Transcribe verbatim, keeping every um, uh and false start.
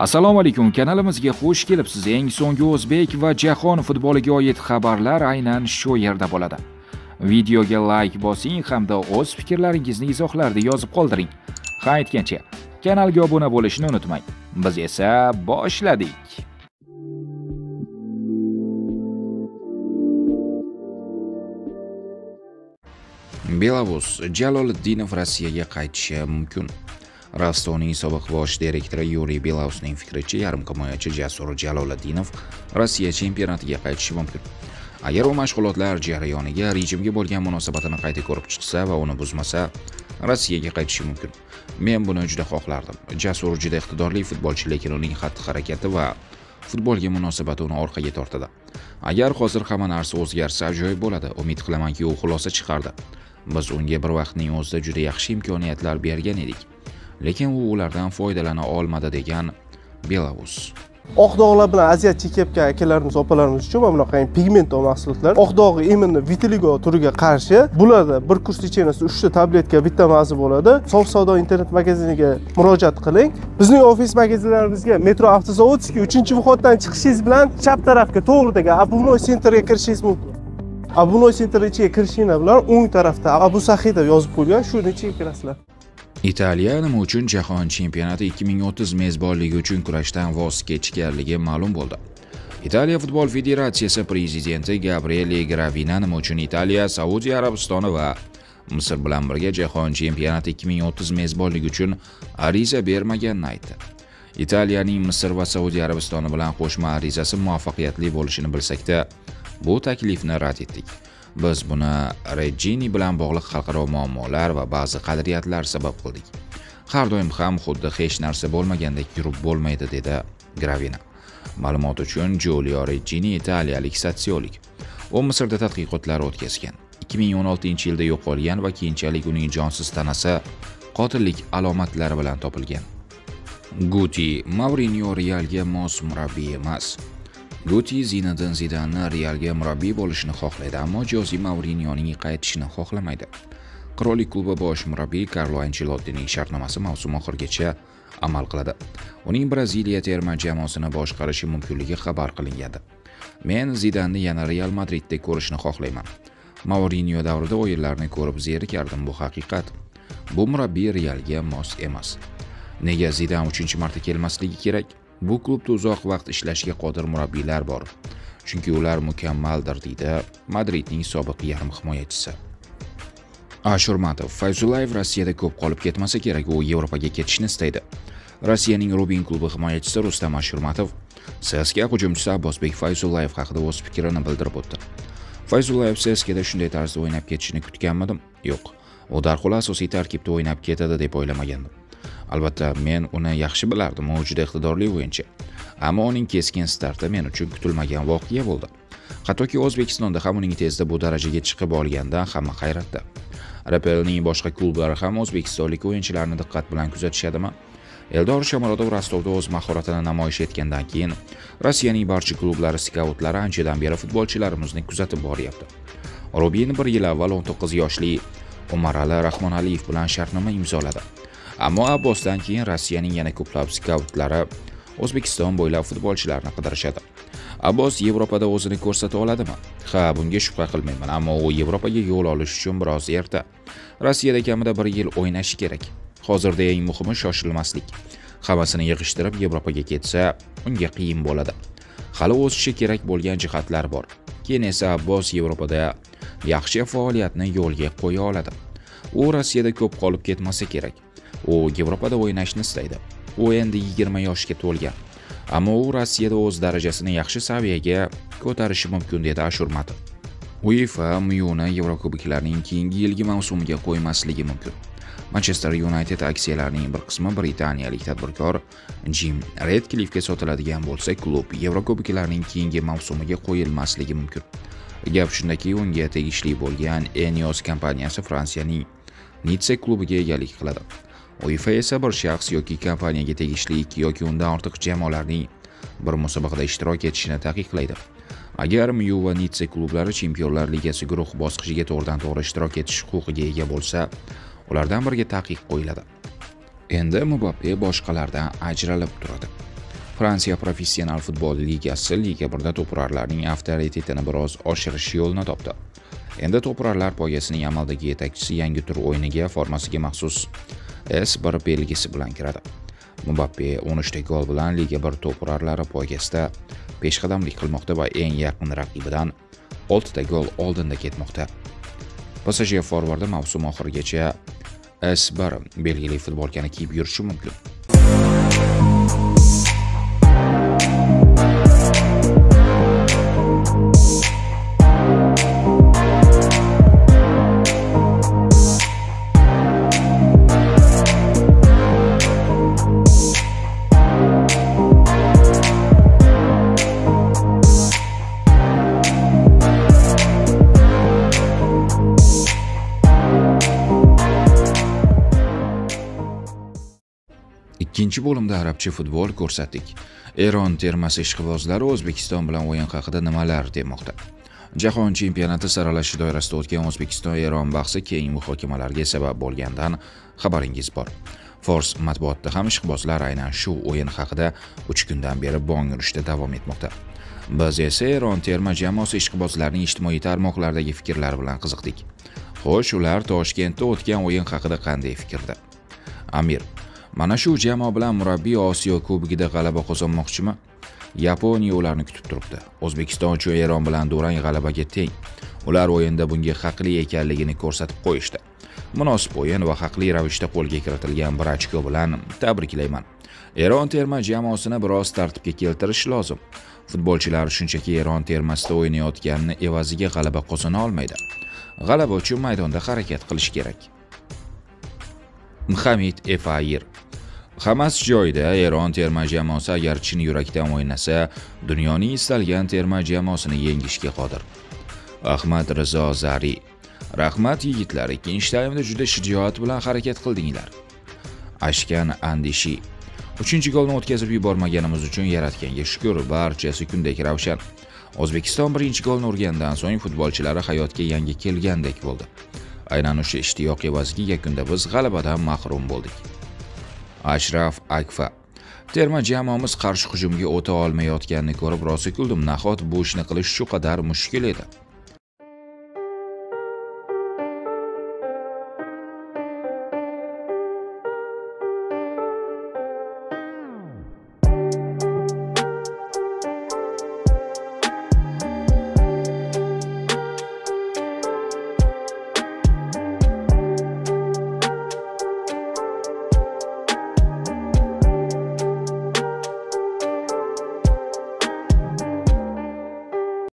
Assalomu alaykum, kanalimizga xush kelibsiz. Eng so'nggi o'zbek va jahon futboliga oid xabarlar aynan shu yerda bo'ladi. Videoga like bosing hamda o'z fikrlaringizni izohlarda yozib qoldiring. Ha, aytgancha, kanalga obuna bo'lishni unutmang. Biz esa boshladik. Belarus Jaloliddinov Rossiyaga qaytishi mumkin. Rostovning sobiq bosh direktori Yuriy Belarusning fikricha, yarim himoyachi Jasur Jaloliddinov Rossiya chempionatiga qaytishi mumkin. Agar u mashg'ulotlar jarayoniga rejimga bo'lgan munosabatini qayta ko'rib chiqsa va uni buzmasa, Rossiyaga qaytishi mumkin. Men buni juda xohlardim. Jasur juda iqtidorli futbolchi, lekin uning xatti-harakati va futbolga munosabati uni orqaga tortadi. Agar hozir hamma narsa o'zgarsa, ajoyib bo'ladi. Umid qilamanki, u xulosa chiqardi. Biz unga bir vaqtning o'zida juda yaxshi imkoniyatlar bergan edik. Lekin u ulardan foydalana olmadi, degan Belarus. Oq dog'lar bilan aziyat chekayotgan akalarimiz, opalarimiz uchun mana bunaqa pigment mahsulotlar. Oq dog'i immuniy vitiligo turiga qarshi. Bularda bir kurs ichenasida uchta tabletka, bitta maza bo'ladi. Sof savdo internet magaziniga murojaat qiling. Bizning ofis magazinlarimizga Metro Avtozavodskiy uchinchi vходdan chiqishingiz bilan chap tarafga to'g'ridagi Abunoy Centerga kirishingiz mumkin. Abunoy Center ichiga kirishinglar bilan o'ng tarafda Abu Saxiy deb yozib qo'ygan, shuni ichiga kirasizlar. Italiya nima uchun jahon chempionati ikki ming o'ttiz mezbonligi uchun kurashdan voz kechganligi ma'lum bo'ldi. Italiya futbol federatsiyasi prezidenti Gabriele Gravina nima uchun Italiya, Saudiya Arabistoni va Misr bilan birga jahon chempionati ikki ming o'ttiz mezbonligi uchun ariza bermaganini aytdi. Italiyaning Misr va Saudiya Arabistoni bilan qo'shma arizasi muvaffaqiyatli bo'lishini bilsak-da, bu taklifni rad etdik. Biz buni Regini bilan bog'liq xalqaro muammolar va ba'zi qadriyatlar sabab qildik. Har doim ham xuddi hech narsa bo'lmagandek yurib bo'lmaydi, dedi Gravina. Ma'lumot uchun, Giulio Regini italiyalik sotsiolog. U Misrda tadqiqotlar o'tkazgan. ikki ming o'n oltinchi yilda yo'qolgan va keyinchalik uning jonsiz tanasi qotillik alomatlari bilan topilgan. Guti Mourinho Realga mos murabbiy emas. Guti Zinedine Zidanni Realga murabbiy bo'lishini xohlaydi, ammo Jose Mourinhoning qaytishini xohlamaydi. Qirollik klubi bosh murabbiyi Carlo Ancelottining shartnomasi mavsum oxirigacha amal qiladi. Uning Braziliya terma jamoasini boshqarishi mumkinligi xabar qilingandi. Men Zidanni yana Real Madridda ko'rishni xohlayman. Mourinho davrida o'yinlarni ko'rib zerikardim, bu haqiqat. Bu murabbiy Realga mos emas. Nega Zidan uchinchi marta kelmasligi kerak? Bu klubda uzoq vaqt ishlashga qodir murabbiylar bor. Chunki ular mukammaldir, deydi Madridning sobiq yarim himoyachisi. Ashurmatov Fayzullayev Rossiyada ko'p qolib ketmasa kerak, u Yevropaga ketishni istaydi. Rossiyaning Rubin klubi himoyachisi Rustam Ashurmatov C S K hujumchisi Abbosbek Fayzullayev haqida o'z fikrini bildirib o'tdi. Fayzullayev C S Kda shunday tarzda o'ynab ketishini kutganmidim? Yo'q. U darhol asosiy tarkibda o'ynab ketadi deb o'ylamagandim. Albatta, men uni yaxshi bilardim, u juda iqtidorli o'yinchi. Ammo uning keskin starti men uchun kutilmagan voqea bo'ldi. Hattoki O'zbekistonda ham uning tezda bu darajaga chiqib olgandan hamma hayratda. R P Lning boshqa klublari ham o'zbekistonlik o'yinchilarni diqqat bilan kuzatishadimi? Eldor Shomurodov Rostovda o'z mahoratini namoyish etgandan keyin Rossiyaning barcha klublari skautlari anchadan beri futbolchilarimizni kuzatib boryapti. Rubin bir yil avval o'n to'qqiz yoshli Umarali Rahmonaliyev bilan shartnoma imzoladi. Ammo Abbosdan keyin Rossiyaning yana ko'plab skautlari O'zbekiston bo'ylab futbolchilarni qidirishadi. Abbos Yevropada o'zini ko'rsata oladimi? Ha, bunga shubha qilmayman, ammo u Yevropaga yo'l olish uchun biroz erta. Rossiyada kamida bir yil o'ynashi kerak. Hozirda eng muhimi shoshilmaslik. Hammasini yig'ishtirib Yevropaga ketsa, unga qiyin bo'ladi. Hali o'sishi kerak bo'lgan jihatlar bor. Keyin esa Abbos Yevropada yaxshi faoliyatni yo'lga qo'ya oladi. U Rossiyada ko'p qolib ketmasa kerak. U Yevropada o'ynashni istaydi. U endi yigirma yoshga to'lgan. Ammo u Rossiyada o'z darajasini yaxshi saviyaga ko'tarishi mumkin, dedi Ashurmatov. UEFA Myuni Yevrokuboklarning keyingi yilgi mavsumiga qo'ymasligi mumkin. Manchester United aksiyalarining bir qismi britaniyalik tadbirkor Jim Redcliffe'ga sotiladigan bo'lsa, klub Yevrokuboklarning keyingi mavsumiga qo'yilmasligi mumkin. Gap shundaki, unga tegishli bo'lgan Enios kompaniyasi Fransiyaning Nice klubiga egalik qiladi. UEFA esa bir shaxs yoki kompaniyaga tegishli ikki yoki undan ortiq jamoalarning bir musobaqada ishtirok etishini taqiqlaydi. Agar Myu va Nice klublari Chempionlar Ligasi guruh bosqichiga to'g'ridan-to'g'ri ishtirok etish huquqiga ega bo'lsa, ulardan biriga taqiq qo'yiladi. Endi Mbappe boshqalardan ajralib turadi. Fransiya Professional futbol ligasi Liga birda to'purarlarning avtoritetini biroz oshirish yo'lini topdi. Endi to'purarlar poygasining amaldagi yetakchisi yangi tur o'yiniga formasiga maxsus S bir belgisi bilan kiradi. Mbappe o'n uch ta gol bilan Liga bir to'purarlari poygasida peshqadamlik qilmoqda va eng yaqin raqibidan olti ta gol oldinda ketmoqda. P S G forvardi mavsum oxirigacha S bir belgili futbolkani kiyib yurishi mumkin. Ikkinchi bo'limda arabcha futbol ko'rsatdik. Eron termasi ishqibozlari O'zbekiston bilan o'yin haqida nimalar demoqda? Jahon chempionati saralash doirasida o'tgan O'zbekiston-Eron bahsi keng muhokamalarga sabab bo'lgandan xabaringiz bor. Fors matbuotida ham ishqibozlar aynan shu o'yin haqida uch kundan beri bong urishda davom etmoqda. Biz esa Eron terma jamoasi ishqibozlarining ijtimoiy tarmoqlardagi fikrlari bilan qiziqdik. Xo'sh, ular Toshkentda o'tgan o'yin haqida qanday fikrda? Amir: mana shu jamoa bilan murabbiy Osiyo Kubogida g'alaba qozonmoqchimi? Yaponiya ularni kutib turibdi. O'zbekiston uchun Eron bilan durang g'alabaga teng. Ular o'yinda bunga haqli ekanligini ko'rsatib qo'yishdi. Munosib o'yin va haqli ravishda qo'lga kiritilgan bir ochko bilan tabriklayman. Eron terma jamoasini biroz tartibga keltirish lozim. Futbolchilar shunchaki Eron termasida o'ynayotganini evaziga g'alaba qozona olmaydi. G'alaba uchun maydonda harakat qilish kerak. Hamid Efayir: hammasi joyida. Eron terma jamoasi agar chin yurakdan o'ynasa, dunyoning istalgan terma jamoasini yengishga qodir. Ahmad Rizo Zari: rahmat yigitlar, ikkinchi taymda juda shijoat bilan harakat qildinglar. Ashkan Andishi: uchinchi golni o'tkazib yubormaganimiz uchun Yaratganga shukr, barchasi kundek ravshan. O'zbekiston birinchi golni urgandan so'ng futbolchilari hayotga yangi kelgandek bo'ldi. Aynan o'sha ishtiyoq evaziga yakunda biz g'alabadan mahrum bo'ldik. Ashraf Akfa: terma jamoamiz qarshi hujumga o'ta olmayotganini ko'rib rosa kuldim. Nahot bu ishni qilish shu qadar mushkul edi?